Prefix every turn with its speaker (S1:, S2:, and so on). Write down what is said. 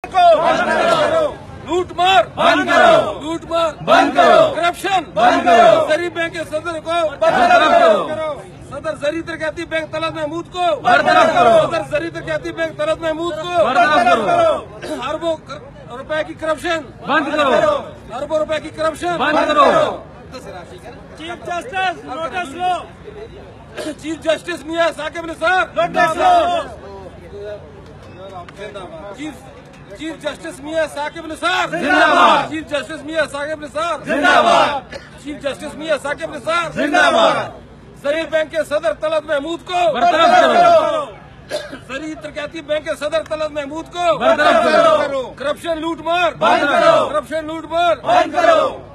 S1: लूट मार बंद करो, लूट मार बंद करो, करप्शन बंद करो, जरी बैंक के सदर को बर्तरफ करो, सदर जरी तरक्याती बैंक तलत महमूद को बर्तरफ करो, सदर जरी तरक्याती बैंक तलत महमूद को बर्तरफ करो, अरबों रुपए की करप्शन बंद करो, अरबों रुपए की करप्शन बंद करो। चीफ जस्टिस नोटिस लो, chief justice Mian Saqib Nisar notice लो, चीफ जस्टिस मियां साकिब निसार जिंदाबाद, चीफ जस्टिस मियां साकिब निसार जिंदाबाद, चीफ जस्टिस मियां साकिब निसार जिंदाबाद, जरी बैंक के सदर तलत महमूद को बर्तरफ करो, जरी तरक्याती बैंक के सदर तलत महमूद को बर्तरफ करो, करप्शन लूट मार बंद करो, करप्शन लूट मार बंद करो।